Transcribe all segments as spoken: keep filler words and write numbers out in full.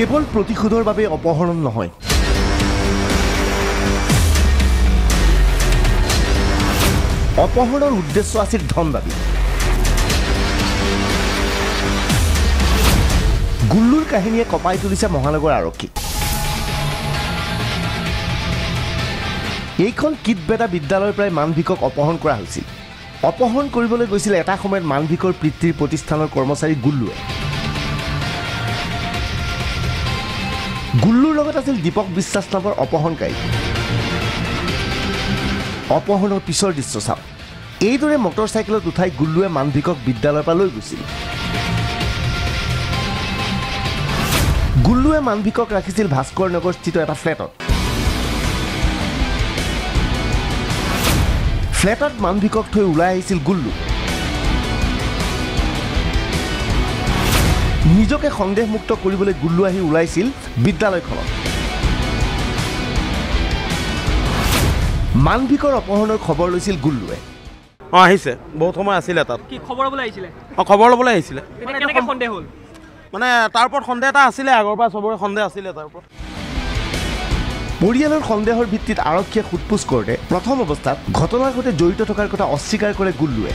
কেৱল প্ৰতিশোধৰ বাবে অপহৰণ নহয়, অপহৰণৰ উদ্দেশ্য আছিল ধন দাবী। গুল্লুৰ কাহিনীয়ে কপাই তুলিছে মহানগৰ আৰক্ষী। এইখন কিটবেদা বিদ্যালয়ৰ পৰাই মানভিকক অপহৰণ কৰা হৈছিল। অপহৰণ কৰিবলৈ গৈছিল এটা সময়ত মানভিকৰ পিতৃৰ প্ৰতিষ্ঠানৰ কৰ্মচাৰী গুল্লুৱে। গুল্লুৰ লগত আছিল দীপক বিশ্বাস নামৰ অপহৰণকাৰী। অপহৰণৰ পিছৰ দৃশ্য চাওক। এইদৰে মটৰ চাইকেলত উঠাই গুল্লুৱে মানভিকক বিদ্যালয়ৰ পৰা লৈ গৈছিল। গুল্লুৱে মানভিকক ৰাখিছিল ভাস্কৰ নগৰস্থিত এটা ফ্লেটত। ফ্লেটত মানভিকক থৈ ওলাই আহিছিল গুল্লু। নিজকে সন্দেহমুক্ত কৰিবলৈ গুল্লু আহি ওলাইছিল বিদ্যালয়খনত। মানভিকৰ অপহৰণৰ খবৰ লৈছিল গুল্লুৱে। অঁ আহিছে, বহুত সময় আছিলে তাত। কি খবৰ ল'বলৈ আহিছিলে? অঁ খবৰ ল'বলৈ আহিছিলে। কেনেকৈ সন্দেহ হ'ল? মানে তাৰ ওপৰত সন্দেহ এটা আছিলে, আগৰ পৰা চবৰে সন্দেহ আছিলে তাৰ ওপৰত। পৰিয়ালৰ সন্দেহৰ ভিত্তিত আৰক্ষীয়ে সোধপোছ কৰোঁতে প্ৰথম অৱস্থাত ঘটনাৰ সৈতে জড়িত থকাৰ কথা অস্বীকাৰ কৰে গুল্লুৱে।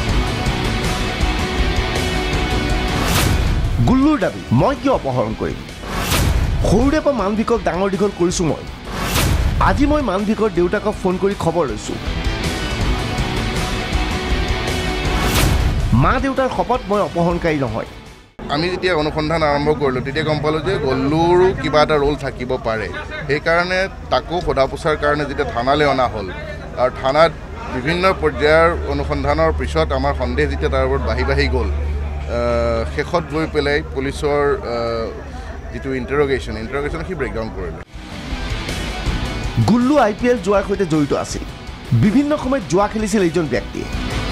গুল্লুৰ দাবী, মই কিয় অপহৰণ কৰিম? সৰুৰে পৰা মানভিকক ডাঙৰ দীঘল কৰিছোঁ মই। আজি মই মানভিকৰ দেউতাকক ফোন কৰি খবৰ লৈছোঁ। মা দেউতাৰ শপত মই অপহৰণকাৰী নহয়। আমি যেতিয়া অনুসন্ধান আৰম্ভ কৰিলোঁ তেতিয়া গম পালোঁ যে গুল্লুৰো কিবা এটা ৰোল থাকিব পাৰে। সেইকাৰণে তাকো সোধা পোছাৰ কাৰণে যেতিয়া থানালৈ অনা হ'ল আৰু থানাত বিভিন্ন পৰ্যায়ৰ অনুসন্ধানৰ পিছত আমাৰ সন্দেহ যেতিয়া তাৰ ওপৰত বাঢ়ি বাঢ়ি গ'ল, শেষত গৈ পেলাই পুলিচৰ যিটো ইণ্টাৰগেশ্যন ইণ্টাৰগেশ্যন সি ব্ৰেকডাউন কৰিলে। গুল্লু আই পি এল যোৱাৰ সৈতে জড়িত আছিল। বিভিন্ন সময়ত জোৱা খেলিছিল এইজন ব্যক্তিয়ে।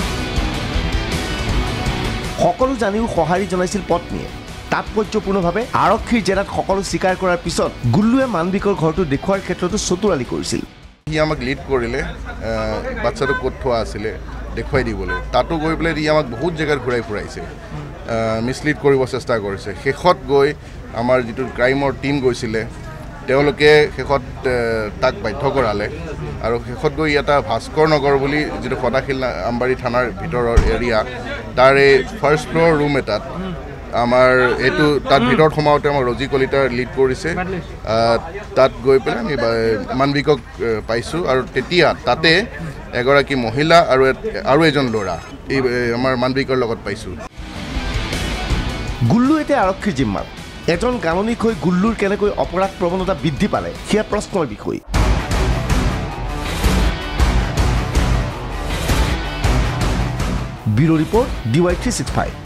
সকলো জানিও সঁহাৰি জনাইছিল পত্নীয়ে। তাৎপৰ্যপূৰ্ণভাৱে আৰক্ষীৰ জেৰাত সকলো স্বীকাৰ কৰাৰ পিছত গুল্লুৱে মানভিকৰ ঘৰটো দেখুওৱাৰ ক্ষেত্ৰতো চতুৰালি কৰিছিল। সি আমাক লিড কৰিলে বাচ্চাটো ক'ত থোৱা আছিলে দেখুৱাই দিবলৈ। তাতো গৈ পেলাই সি আমাক বহুত জেগাত ঘূৰাই ফুৰাইছে, মিছলিড কৰিব চেষ্টা কৰিছে। শেষত গৈ আমাৰ যিটো ক্ৰাইমৰ টীম গৈছিলে তেওঁলোকে শেষত তাক বাধ্য কৰালে আৰু শেষত গৈ এটা ভাস্কৰ নগৰ বুলি যিটো ফটাশিল আমবাৰী থানাৰ ভিতৰৰ এৰিয়া, তাৰে ফাৰ্ষ্ট ফ্ল'ৰ ৰুম এটাত আমাৰ এইটো তাত ভিতৰত সোমাওঁতে আমাৰ ৰজি কলিতাৰ লিড কৰিছে। তাত গৈ পেলাই আমি মানভিকক পাইছোঁ আৰু তেতিয়া তাতে এগৰাকী মহিলা আৰু আৰু এজন ল'ৰা এই আমাৰ মানভিকৰ লগত পাইছোঁ। গুল্লু এতিয়া আৰক্ষীৰ জিম্মাত। এজন গাণনিক হৈ গুল্লুৰ কেনেকৈ অপৰাধ প্ৰৱণতা বৃদ্ধি পালে সেয়া প্ৰশ্নৰ বিষয়। Bureau report D Y three six five.